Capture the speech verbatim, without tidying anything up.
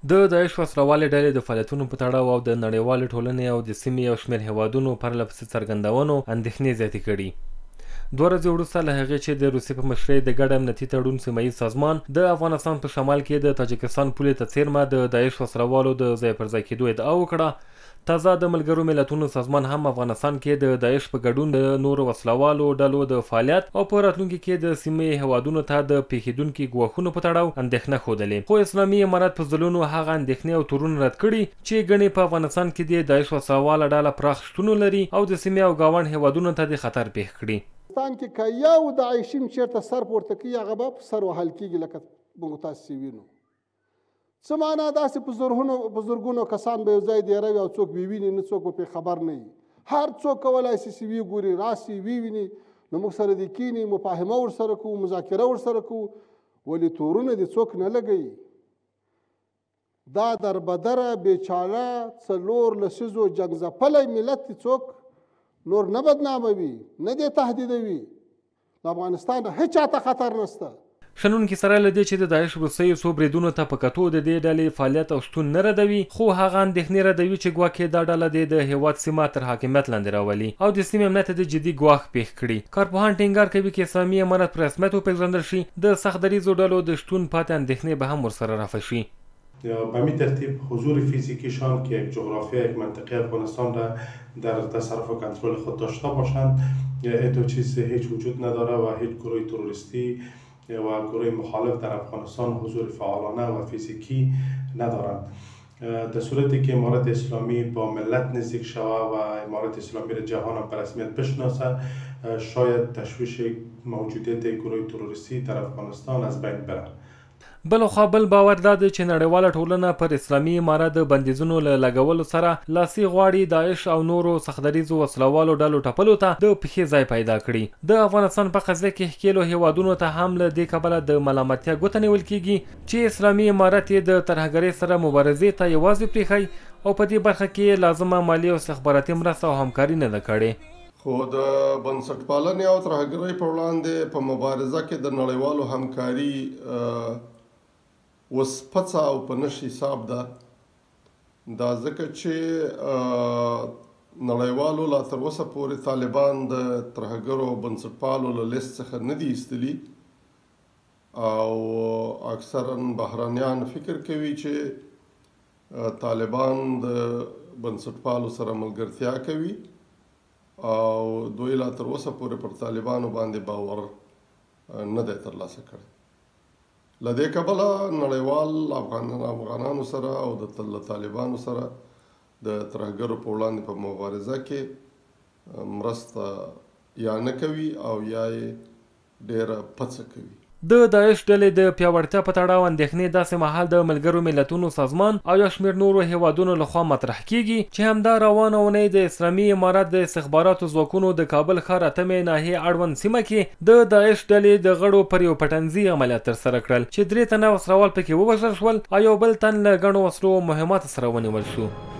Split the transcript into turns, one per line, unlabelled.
د داعش وسلوالې ډلې د فعالیتونو په تړاو او د نړیوالې ټولنې او د سیمې یو شمېر هیوادونو پرله پسې څرګندونو اندېښنې زیاتې کړي. دوه ورځې وروسته له هغې چې د روسیې په مشرۍ د ګډ امنیتي تړون سیمه ییز سازمان د افغانستان په شمال کې د تاجکستان پولې ته څیرمه د داعش وسلوالو د ځای پر ځای کېدو ادعا وکړه، تازه د ملګرو ملتونو سازمان هم افغانستان کې د داعش په ګډون د نورو وسلوالو ډلو د فعالیت او په راتلونکي کې د سیمې هیوادونو ته د پیښیدونکي ګواښونو په تړاو اندېښنه ښودلې، خو اسلامي امارت په ځلونو هغه اندېښنې او تورونه رد کړي چې ګڼې په افغانستان کې د داعش وسلواله ډله پراخ شتون لري او د سیمې او ګاونډ هیوادونو ته د خطر پېښ کړي.
افغانستان کې که یو داعشي چېرته سر پورته کوي هغه به په سر وهل کېږي لکه موږ تاسې وینو. څه معنا داسې په زرګونو په زرګونو کسان به یو ځای دیره وي او څوک به ویني نه څوک به پرې خبر نه وي. هر څوک کولی شي چې ویې ګوري راسي ویویني نو موږ سره دې کینی مفاهمه ورسره کوو مذاکره ورسره کوو ولې تورونه دې څوک نه لګوي. دا دربدره بېچاره څلور لسیزو جنګ ځپلی ملت دې څوک نور نه بدناموي نه دې تهدیدوي. د افغانستان هېچ چاته خطر نشته.
شنونکي سره له دې چې د داعش وروستیو څو بریدونو ته په کتو د دې ډلې فعالیت او شتون نه ردوي، خو هغه اندېښنې ردوي چې ګواکې دا ډله دې د هېواد سیمه تر حاکمیت لاندې راولي او د سیمې امنیت ته د جدي ګواښ پېښ کړي. کارپوهان ټینګار کوي چې اسلامي امارت په رسمیت وپېژندل شي د سخت دریځو ډلو د شتون پاتې اندېښنې به هم ورسره رفع شي.
به همین ترتیب حضور فیزیکیشان که یک جغرافیا یک منطقه افغانستان را در تصرف و کنترل خود داشته باشند این چیز هیچ وجود نداره و هیچ گروه تروریستی و گروه مخالف در افغانستان حضور فعالانه و فیزیکی ندارند. در صورتی که امارت اسلامی با ملت نزدیک شود و امارت اسلامی را جهان به رسمیت بشناسه شاید تشویش موجودیت گروه تروریستی در افغانستان از بین بره.
بلخوا بل باور دا دی چې نړیواله ټولنه پر اسلامي امارت د بندیزونو له لګولو سره لاسي غواړي داعش او نورو سختدریځو وسلوالو ډلو ټپلو ته د پښې ځای پیدا کړي. د افغانستان په قضیه کې ښکېلو هیوادونو ته هم له دې کبله د ملامتیا ګوته نیول کېږي چې اسلامي امارت یې د ترهګرۍ سره مبارزې ته یوازې پرېښی او په دې برخه کې لازمه مالي او استخباراتي مرسته او همکاري نه ده کړې.
خو د بنسټپالنې او ترهګرۍ پر وړاندې په مبارزه کې د نړیوالو همکاري اوس پڅه او په نش حساب ده. دا ځکه چې نړیوالو لا تر اوسه پورې طالبان د ترهګرو او بنسټپالو له لیست څخه نه دي ایستلي او اکثرا بهرانیان فکر کوي چې طالبان د بنسټپالو سره ملګرتیا کوي او دوی لا تر اوسه پورې پر طالبانو باندې باور نه دی ترلاسه کړی. له دې کبله نړیوال افغان افغانانو سره او د طالبانو سره د ترهګرو په وړاندې په مبارزه کې مرسته یا نه کوي او یا یې ډېره پڅه کوي.
د داعش ډلې د پیاوړتیا په تړاو اندېښنې داسې مهال د ملګرو ملتونو سازمان او یو شمېر نورو هیوادونو لخوا مطرح کیږي چې همدا روانه اونۍ د اسلامي امارت د استخباراتو ځواکونو د کابل ښار اتمې ناحیې اړوند سیمه کې د داعش ډلې د غړو پر یو پټنځي عملیات ترسره کړل چې درې تنه وسلوال پکې ووژل شول او یو بل تن له ګڼو وسلو او مهماتو سره ونیول شو.